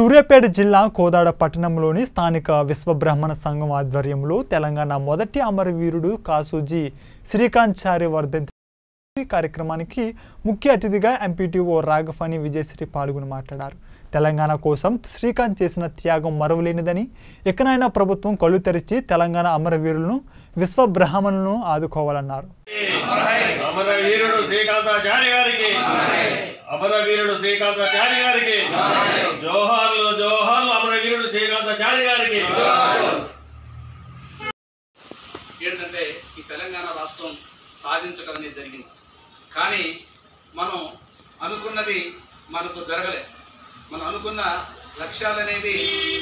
సూర్యాపేట జిల్లా కోదాడ పట్టణంలోని స్థానిక విశ్వబ్రాహ్మణ సంఘం ఆధ్వర్యంలో తెలంగాణ మొదటి అమరవీరుడు కాసూజీ శ్రీకాంత్ చారి వర్ధంతి కార్యక్రమానికి ముఖ్య అతిథిగా ఎంపీటీఓ రాఘఫణి విజయశ్రీ పాల్గొని మాట్లాడారు. తెలంగాణ కోసం శ్రీకాంత్ చేసిన త్యాగం మరువలేనిదని, ఎక్కడైనా ప్రభుత్వం కళ్ళు తెరిచి తెలంగాణ అమరవీరులను విశ్వబ్రాహ్మణులను ఆదుకోవాలన్నారు. అమరవీరుడు శ్రీకాంతాచారి గారికి, అమరవీరుడు శ్రీకాంతాచారి గారికి జోహార్లు జోహార్లు. అమరవీరుడు శ్రీకాంతాచారి గారికి. ఏంటంటే ఈ తెలంగాణ రాష్ట్రం సాధించగలనేది జరిగింది, కానీ మనం అనుకున్నది మనకు జరగలే. మనం అనుకున్న లక్ష్యాలనేది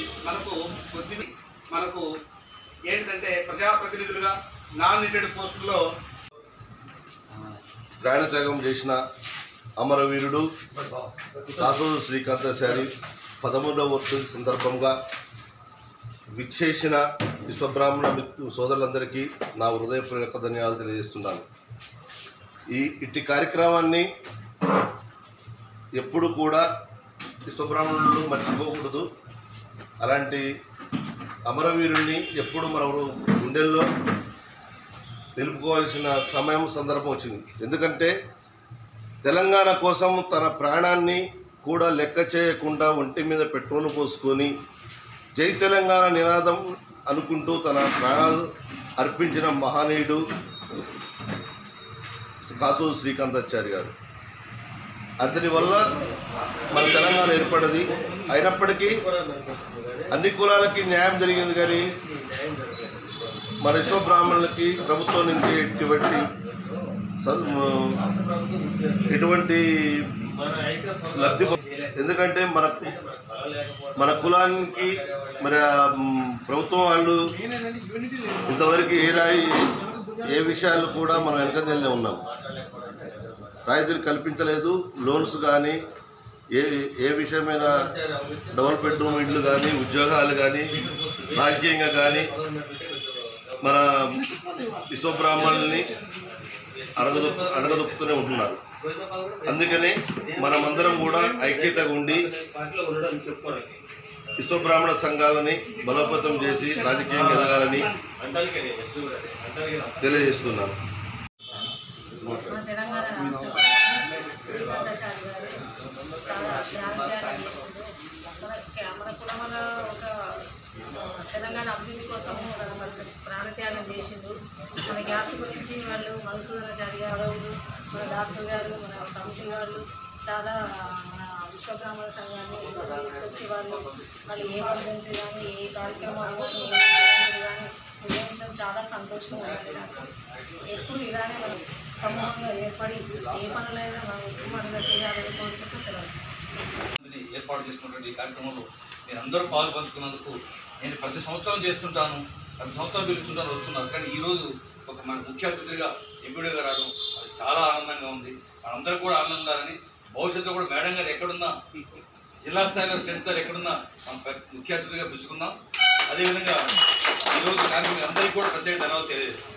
మనకు ఏంటంటే ప్రజాప్రతినిధులుగా నామినేటెడ్ పోస్టుల్లో ప్రాణత్యాగం చేసిన అమరవీరుడు కాసూజీ శ్రీకాంతాచారి 13వ వర్ధంతి సందర్భంగా విచ్చేసిన విశ్వబ్రాహ్మణ సోదరులందరికీ నా హృదయపూర్వక ధన్యవాదాలు తెలియజేస్తున్నాను. ఇట్టి కార్యక్రమాన్ని ఎప్పుడు కూడా విశ్వబ్రాహ్మణులు మర్చిపోకూడదు. అలాంటి అమరవీరుల్ని ఎప్పుడు మన గుండెల్లో నిలుపుకోవాల్సిన సమయం సందర్భం వచ్చింది. ఎందుకంటే తెలంగాణ కోసం తన ప్రాణాన్ని కూడా లెక్క చేయకుండా ఒంటి మీద పెట్రోల్ పోసుకొని జై తెలంగాణ నినాదం అనుకుంటూ తన ప్రాణాలు అర్పించిన మహనీయుడు కాసూజీ శ్రీకాంతాచారి గారు. అతని వల్ల మన తెలంగాణ ఏర్పడింది. అయినప్పటికీ అన్ని కులాలకి న్యాయం జరిగింది, కానీ మన విశ్వబ్రాహ్మణులకి ప్రభుత్వం నుంచి ఎటువంటి లబ్ధి. ఎందుకంటే మన కులానికి మరి ప్రభుత్వం వాళ్ళు ఇంతవరకు ఏ విషయాలు కూడా మనం వెనకంజల్లో ఉన్నాం. రాయితీలు కల్పించలేదు. లోన్స్ కానీ ఏ విషయమైన డబుల్ బెడ్రూమ్ ఇళ్ళు కానీ, ఉద్యోగాలు కానీ, రాజకీయంగా కానీ మన విశ్వబ్రాహ్మణుల్ని అడగదొక్కుతూనే ఉంటున్నారు. అందుకనే మనమందరం కూడా ఐక్యతగా ఉండి విశ్వబ్రాహ్మణ సంఘాలని బలోపేతం చేసి రాజకీయంగా ఎదగాలని తెలియజేస్తున్నాను. తెలంగాణ శ్రీకాంతాచారి గారు చాలా త్యాగం చేసిండు. మన కులమల ఒక తెలంగాణ అభివృద్ధి కోసము ప్రాణత్యాగం చేసిండు. మన గ్యాస్ గురించి వాళ్ళు మధుసూదనాచారి గారు, మన డాక్టర్ గారు, మన కమిటీ వాళ్ళు చాలా మన విశ్వబ్రాహ్మణ సంఘాన్ని తీసుకొచ్చి వాళ్ళు ఏ వర్ధంతి కానీ, ఏ కార్యక్రమాలు కానీ, కానీ నిర్వహించడం చాలా సంతోషంగా ఉంది. నాకు ఎప్పుడు ఇలానే మనం సమూహంగా ఏర్పడి ఏ పనులైనా మనం ఉత్తమంగా చేయాలని కోరుకుంటూ సెలవు ఏర్పాటు చేసినటువంటి కార్యక్రమంలో నేను అందరూ పాలు పంచుకున్నందుకు నేను ప్రతి సంవత్సరం చేస్తుంటాను, ప్రతి సంవత్సరం పిలుస్తుంటాను, వస్తున్నారు. కానీ ఈరోజు ఒక మన ముఖ్య అతిథిగా ఎంపీడీగా రావడం అది చాలా ఆనందంగా ఉంది. మనందరూ కూడా ఆనందాలని, భవిష్యత్తులో కూడా మేడం గారు ఎక్కడున్నా, జిల్లా స్థాయిలో స్టేట్ స్థాయిలో ఎక్కడున్నా మనం ముఖ్య అతిథిగా పిలుచుకుందాం. అదేవిధంగా ఈరోజు కార్యక్రమం అందరికీ కూడా ప్రత్యేక ధన్యవాదాలు తెలియజేస్తాం.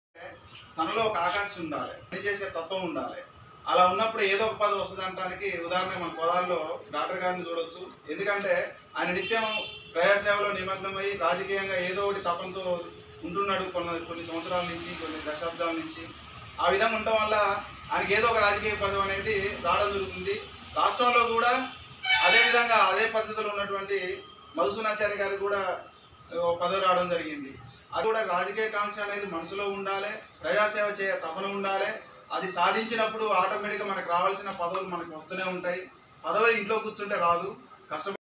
తనలో ఒక ఆకాంక్ష ఉండాలి, పనిచేసే తత్వం ఉండాలి. అలా ఉన్నప్పుడు ఏదో ఒక పదవి వస్తుంది అనడానికి ఉదాహరణ మన పొలాల్లో డాక్టర్ గారిని చూడొచ్చు. ఎందుకంటే ఆయన నిత్యం ప్రజాసేవలో నిమగ్నమై రాజకీయంగా ఏదో ఒకటి తపంతో ఉంటున్నాడు కొన్ని సంవత్సరాల నుంచి, కొన్ని దశాబ్దాల నుంచి. ఆ విధంగా ఉండటం వల్ల ఆయనకి ఏదో ఒక రాజకీయ పదవి అనేది రావడం జరుగుతుంది. రాష్ట్రంలో కూడా అదేవిధంగా అదే పద్ధతిలో ఉన్నటువంటి మధుసూదనాచారి గారికి కూడా పదవి రావడం జరిగింది. అది కూడా రాజకీయ కాంక్ష అనేది మనసులో ఉండాలి, ప్రజాసేవ చేయ తపన ఉండాలి. అది సాధించినప్పుడు ఆటోమేటిక్గా మనకు రావాల్సిన పదవులు మనకు వస్తూనే ఉంటాయి. పదవి ఇంట్లో కూర్చుంటే రాదు, కష్టపడి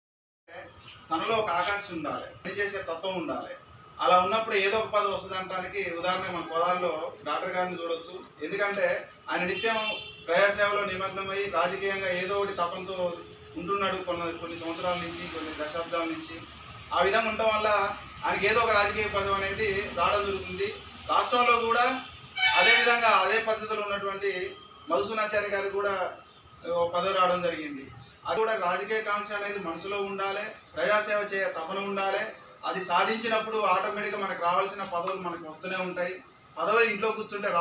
తనలో ఒక ఆకాంక్ష ఉండాలి, పనిచేసే తత్వం ఉండాలి. అలా ఉన్నప్పుడు ఏదో ఒక పదవి వస్తుంది అనడానికి ఉదాహరణ మన పొలాల్లో డాక్టర్ గారిని చూడొచ్చు. ఎందుకంటే ఆయన నిత్యం ప్రజాసేవలో నిమగ్నమై రాజకీయంగా ఏదో ఒకటి తపంతో ఉంటున్నాడు కొన్ని సంవత్సరాల నుంచి, కొన్ని దశాబ్దాల నుంచి. ఆ విధంగా ఉండటం వల్ల ఆయనకి ఏదో ఒక రాజకీయ పదవి అనేది రావడం జరుగుతుంది. రాష్ట్రంలో కూడా అదేవిధంగా అదే పద్ధతిలో ఉన్నటువంటి మధుసూదనాచారి గారికి కూడా పదవి రావడం జరిగింది. అది కూడా రాజకీయ కాంక్ష అనేది మనసులో ఉండాలి, ప్రజాసేవ చేయ తపన ఉండాలి. అది సాధించినప్పుడు ఆటోమేటిక్గా మనకు రావాల్సిన పదవులు మనకు వస్తూనే ఉంటాయి. పదవి ఇంట్లో కూర్చుంటే